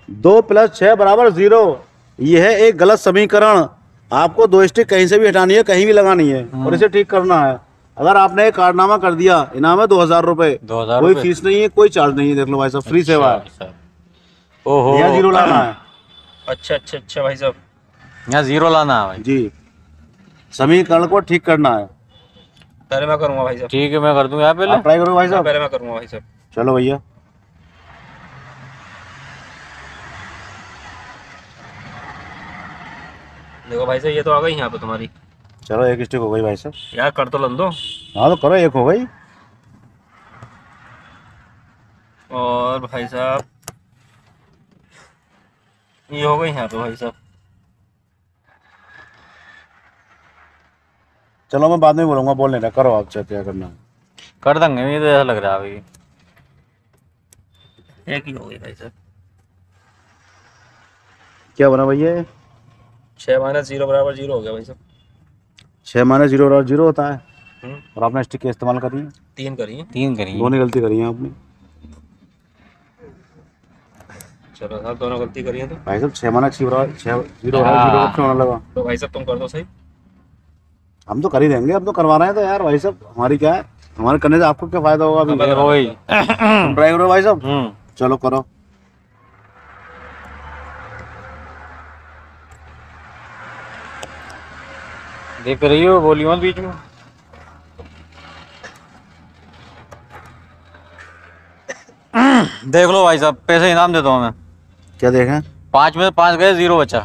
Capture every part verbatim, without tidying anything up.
दो प्लस छह बराबर जीरो। यह है एक गलत समीकरण। आपको दो स्टिक कहीं से भी हटानी है, कहीं भी लगानी है और इसे ठीक करना है। अगर आपने एक कारनामा कर दिया, इनाम है दो हजार रुपए। दो हजार कोई फीस नहीं है, कोई चार्ज नहीं है। देख लो भाई साहब, फ्री सेवा है। ओहो, यहाँ जीरो लाना है। अच्छा अच्छा अच्छा भाई साहब, यहाँ जीरो लाना है भाई जी, समीकरण को ठीक करना है। पहले मैं करूंगा भाई साहब। ठीक है, मैं कर दूं यहाँ पहले। आप ट्राई करो भाई साहब। पहले मैं करूंगा भाई साहब। चलो भैया, देखो भाई साहब, ये तो आ गई यहाँ पे तुम्हारी। चलो एक स्टिक हो गई भाई साहब। यार कर तो लन दो। हाँ तो करो, एक हो गई। और भाई साहब ये हो गई यहाँ पे भाई साहब। चलो मैं बाद में बोलूंगा, बोल नहीं रहा। करो आप, चाहे क्या करना है कर देंगे, मुझे तो ऐसा लग रहा है अभी। एक ही हो गई भाई साहब। क्या बना भैया? छः माइनस जीरो बराबर जीरो हो गया भाई साहब। छह माइनस जीरो और जीरो होता है। हम्म, और आपने स्टिक के इस्तेमाल करी है, तीन करिए। तीन करेंगे। दोनों गलती करी है आपने चलो साहब, दोनों गलती करिए तो। भाई साहब। छह माइनस छह बराबर छह जीरो और जीरो कब से होने लगा? तो भाई साहब तुम कर दो सही। हम तो कर ही देंगे, हम तो करवा रहे हैं तो यार भाई साहब। हमारी क्या है, हमारे करने से आपको क्या फायदा होगा अभी? देखो भाई। तुम ट्राई करो भाई साहब। हम्म चलो करो। देख रही हो, बोली मत बीच में। देख लो भाई साहब, पैसे इनाम देता हूँ मैं। क्या देखें पाँच में पाँच गए, जीरो बचा।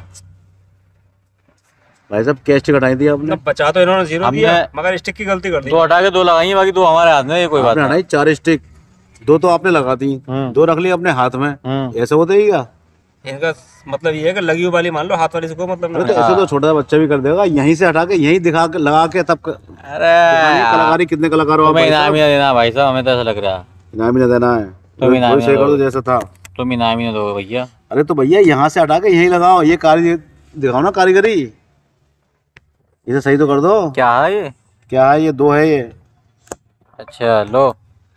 भाई साहब? कैश घटाई दी आपने? अब बचा तो इन्होंने जीरो हमने- दिया, मगर स्टिक की गलती कर दी। दो हटा के दो लगाई हैं, बाकी दो हमारे हाथ में, ये कोई बात आपने नहीं। हटाई चार स्टिक, दो तो आपने लगा दी, हम्म। दो रख ली अपने हाथ में। हम्म ऐसे होते ही क्या? इनका मतलब ये है कि लगी हुई वाली मान लो, हाथ वाली से कोई मतलब अरे नहीं। तो ऐसे तो छोटा सा बच्चा भी कर देगा। यहीं से हटा के यहीं दिखा के लगा के तब क- अरे दिखानी है यार, कलाकारी। कितने कलाकार हो आप तुम्हें भाई इनाम साहब? ही ना देना भाई साहब, हमें तो ऐसा लग रहा है। इनाम ही ना देना है। तुम वही- इनाम वही ही सही ना कर दो दो। जैसा था। तुम इनाम ही ना दोगे भैया। अरे तो भैया यहाँ से हटा के यहीं लगाओ, ये कारीगर दिखाओ ना, कारीगरी। इसे सही तो कर दो। क्या है ये? क्या है ये? दो है ये। अच्छा लो,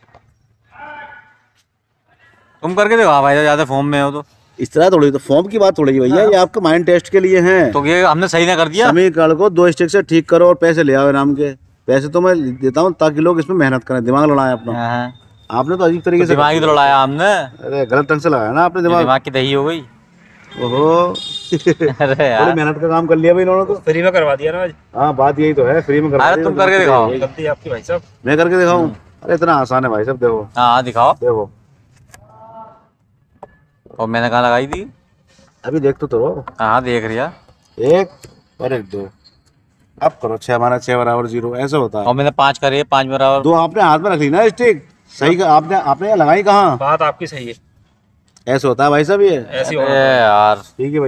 तुम करके देखो। हाँ भाई, ज्यादा फॉर्म में हो तो। इस तरह थोड़ी, तो फॉर्म की बात थोड़ी भैया, ये आपके माइंड टेस्ट के लिए है। तो ये हमने सही ना कर दिया। समीकरण को दो स्टिक से ठीक करो और पैसे ले आओ इनाम के। पैसे तो मैं देता हूँ ताकि लोग इसमें मेहनत करें, दिमाग लड़ाएं अपना। हाँ, आपने तो अजीब तरीके तो से दिमाग ही तो लड़ाया हमने। अरे गलत ढंग से लगाया ना आपने ये दिमाग। दिमाग की दही हो गई। ओहो अरे बड़ी यार, मेहनत का काम कर लिया भाई इन्होंने तो। फ्री में करवा दिया ना आज। हाँ, बात यही तो है, फ्री में करवा अरे दिया तुम तो करके दिमाग की दिखाओ। दही। गलती आपकी भाई साहब। मैं करके दिखाऊं? अरे इतना आसान है भाई साहब, देखो हाँ दिखाओ। देखो। और मैंने कहाँ लगाई थी? अभी देख तो रहो। हाँ देख रिया। एक और एक दो। अब करो छह हमारा छह बराबर जीरो, ऐसे होता है। और मैंने पाँच करे, पाँच बराबर। दो आपने हाथ में रख ली ना स्टिक, सही का आपने आपने लगाई कहाँ? बात आपकी सही है। ऐसे होता है भाई साहब ये। ऐसी अरे होना। यार, ठीक है भाई।